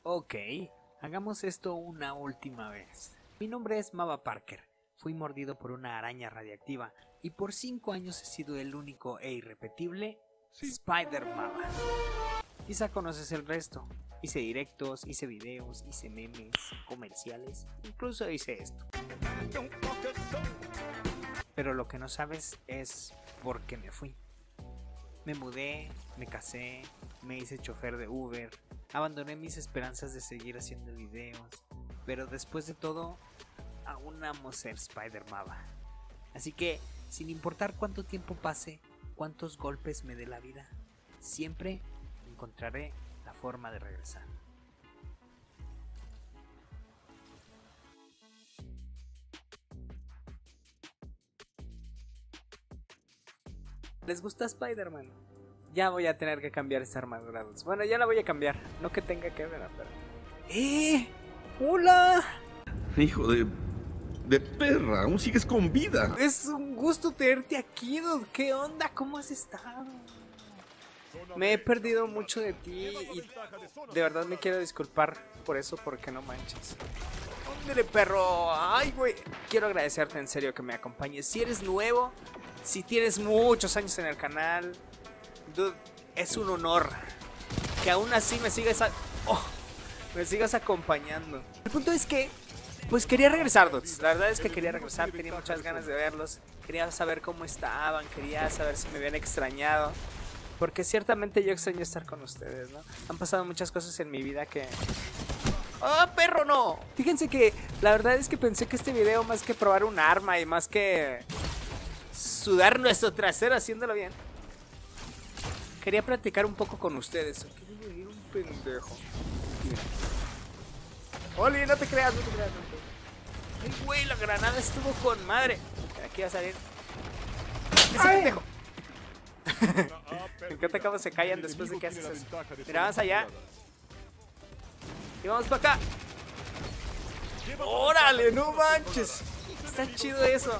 Ok, hagamos esto una última vez. Mi nombre es Mava Parker. Fui mordido por una araña radiactiva y por 5 años he sido el único e irrepetible Spider-Mava. Quizá conoces el resto. Hice directos, hice videos, hice memes, comerciales, incluso hice esto. Pero lo que no sabes es por qué me fui. Me mudé, me casé, me hice chofer de Uber, abandoné mis esperanzas de seguir haciendo videos, pero después de todo, aún amo ser Spider-Mava. Así que, sin importar cuánto tiempo pase, cuántos golpes me dé la vida, siempre encontraré la forma de regresar. ¿Les gusta Spider-Man? Ya voy a tener que cambiar esta armadura. Bueno, ya la voy a cambiar. No que tenga que ver, pero... ¡Hola! Hijo de perra, aún sigues con vida. Es un gusto tenerte aquí, dude. ¿Qué onda? ¿Cómo has estado? Me he perdido mucho de ti y de verdad me quiero disculpar por eso, porque no manches. ¡Hombre, perro! ¡Ay, güey! Quiero agradecerte en serio que me acompañes. Si eres nuevo, si tienes muchos años en el canal, dude, es un honor que aún así me sigas acompañando. El punto es que, pues quería regresar, dudes. La verdad es que quería regresar, tenía muchas ganas de verlos. Quería saber cómo estaban, quería saber si me habían extrañado. Porque ciertamente yo extraño estar con ustedes, ¿no? Han pasado muchas cosas en mi vida que... ¡Oh, perro, no! Fíjense que la verdad es que pensé que este video, más que probar un arma y más que sudar nuestro trasero haciéndolo bien, quería platicar un poco con ustedes. Aquí voy a venir un pendejo. Oli, no te creas, no te creas. Ay, güey, la granada estuvo con madre. Aquí va a salir ese pendejo. Me encanta cómo se callan después de que haces eso. Mira, vamos allá. Y vamos para acá. ¡Órale, no manches! Está chido eso.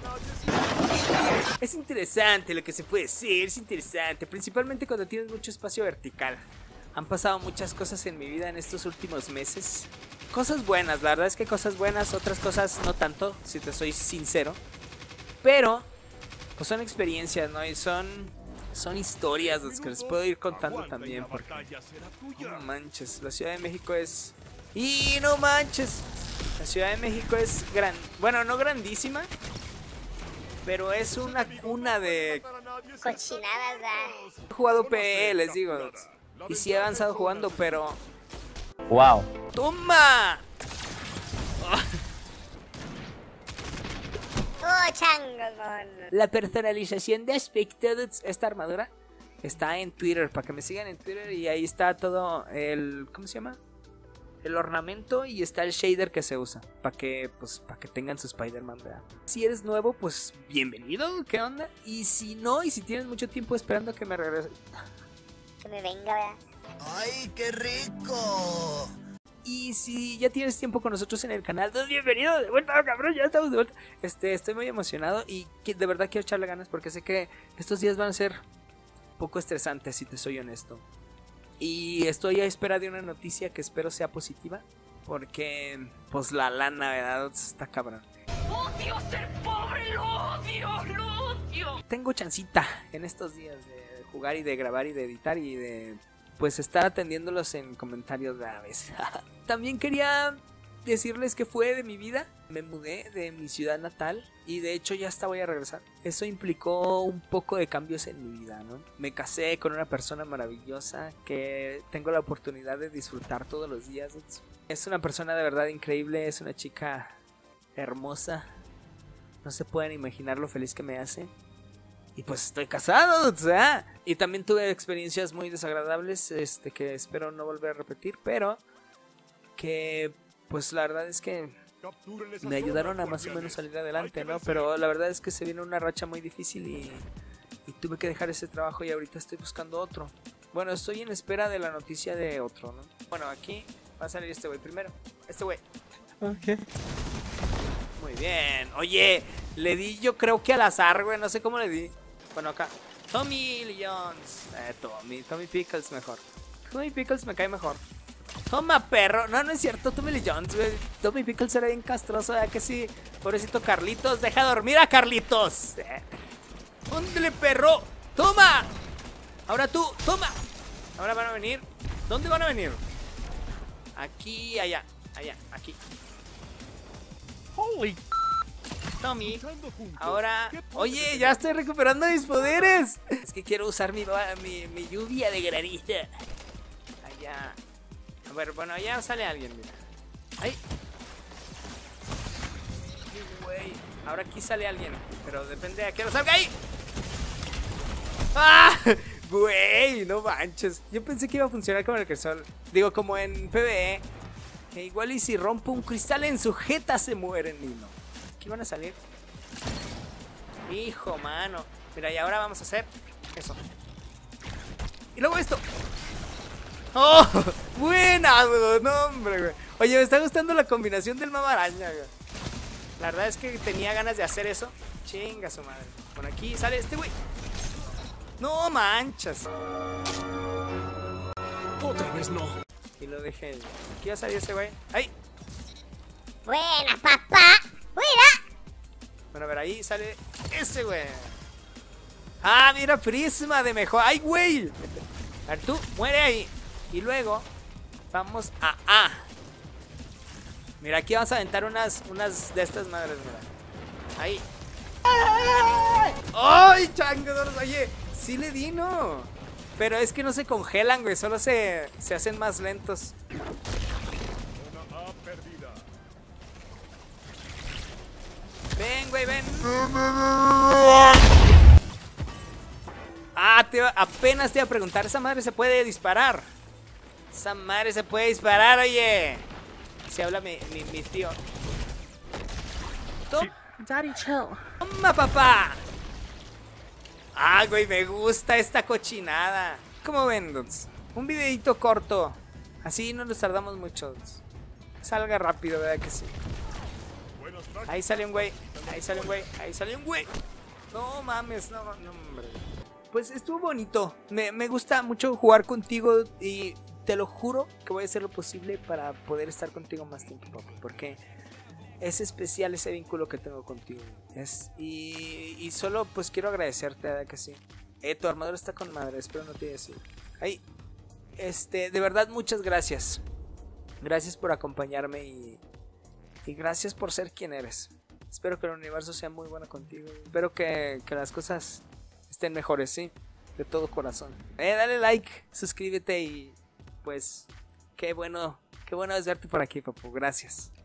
Es interesante lo que se puede hacer, es interesante. Principalmente cuando tienes mucho espacio vertical. Han pasado muchas cosas en mi vida en estos últimos meses. Cosas buenas, la verdad es que cosas buenas. Otras cosas no tanto, si te soy sincero. Pero, pues son experiencias, ¿no? Y son historias las que les puedo ir contando también. Porque, no manches, la Ciudad de México es... ¡Y no manches! La Ciudad de México es bueno, no grandísima, pero es una cuna de cochinadas. He jugado PE, les digo. Y sí he avanzado jugando, pero... ¡Wow! ¡Toma! Changos, La personalización de aspecto de esta armadura está en Twitter, para que me sigan en Twitter. Y ahí está todo el... ¿cómo se llama? El ornamento, y está el shader que se usa para que tengan su Spider-Man, ¿verdad? Si eres nuevo, pues bienvenido, ¿qué onda? Y si no, y si tienes mucho tiempo esperando que me regrese, que me venga, ¿verdad? ¡Ay, qué rico! Y si ya tienes tiempo con nosotros en el canal, pues bienvenido de vuelta, cabrón, ya estamos de vuelta. Estoy muy emocionado y de verdad quiero echarle ganas, porque sé que estos días van a ser un poco estresantes, si te soy honesto. Y estoy a espera de una noticia que espero sea positiva, porque pues la lana, ¿verdad? Está cabrón. ¡Odio ser pobre! ¡Lo odio! ¡Lo odio! Tengo chancita en estos días de jugar y de grabar y de editar y de pues estar atendiéndolos en comentarios de a veces. También quería decirles que fue de mi vida. Me mudé de mi ciudad natal y de hecho ya hasta voy a regresar. Eso implicó un poco de cambios en mi vida, ¿no? Me casé con una persona maravillosa que tengo la oportunidad de disfrutar todos los días. Es una persona de verdad increíble, es una chica hermosa. No se pueden imaginar lo feliz que me hace. Y pues estoy casado, o sea. Y también tuve experiencias muy desagradables, que espero no volver a repetir, pero que pues la verdad es que me ayudaron a más o menos salir adelante, ¿no? Pero la verdad es que se viene una racha muy difícil y tuve que dejar ese trabajo y ahorita estoy buscando otro. Bueno, estoy en espera de la noticia de otro, ¿no? Bueno, aquí va a salir este güey primero. Este güey. Ok. Muy bien. Oye, le di yo creo que al azar, güey. No sé cómo le di. Bueno, acá. Tommy Lee Jones. Tommy Pickles mejor. Tommy Pickles me cae mejor. Toma, perro. No, no es cierto. Tommy Lee Jones, güey. Tommy Pickles era bien castroso, ¿verdad que sí? Pobrecito Carlitos. Deja dormir a Carlitos. ¡Óndele, perro! ¡Toma! Ahora tú, toma. Ahora van a venir. ¿Dónde van a venir? Aquí, allá. Allá, aquí. Holy. Tommy. Ahora. Oye, ya estoy recuperando mis poderes. Es que quiero usar mi lluvia de granita. Allá. A ver, bueno, allá sale alguien, mira. ¡Ay! Güey. Ahora aquí sale alguien. Pero depende de a qué hora salga ahí. ¡Ah! Güey, no manches. Yo pensé que iba a funcionar como en el Cresol. Digo, como en PvE. Que igual y si rompo un cristal en su jeta se mueren, Nino. Aquí van a salir. Hijo, mano. Mira, y ahora vamos a hacer eso. Y luego esto. ¡Oh! ¡Buena, güey! No, hombre, güey. Oye, me está gustando la combinación del Mama Araña, güey. La verdad es que tenía ganas de hacer eso. Chinga su madre. Por aquí sale este güey. No manchas. Otra vez no. Y lo dejé. Aquí va a salir ese güey. ¡Ay! Buena, papá. Buena. Bueno, a ver, ahí sale ese güey. Ah, mira, prisma de mejor. ¡Ay, güey! A ver, tú, muere ahí. Y luego, vamos a A. Mira, aquí vamos a aventar unas de estas madres, mira. Ahí. ¡Ay, changodoros! Oye, sí le di, ¿no? Pero es que no se congelan, güey. Solo se hacen más lentos. Ven, güey, ven. Ah, apenas te iba a preguntar. ¿Esa madre se puede disparar? Esa madre se puede disparar, oye. Se habla mi tío. Daddy, chill. Toma, papá. Ah, güey, me gusta esta cochinada. ¿Cómo ven, dudes? Un videito corto. Así no nos tardamos mucho, dudes. Salga rápido, ¿verdad que sí? Ahí sale un güey. Ahí sale un güey. Ahí sale un güey. No mames, no, hombre. Pues estuvo bonito. Me gusta mucho jugar contigo y te lo juro que voy a hacer lo posible para poder estar contigo más tiempo, papi. Porque es especial ese vínculo que tengo contigo. Y solo pues quiero agradecerte, ¿verdad que sí? Tu armadura está con madre, espero no te diga así. Ahí. De verdad, muchas gracias. Gracias por acompañarme y gracias por ser quien eres. Espero que el universo sea muy bueno contigo. Espero que las cosas estén mejores, ¿sí? De todo corazón. Dale like, suscríbete y pues qué bueno es verte por aquí, papu. Gracias.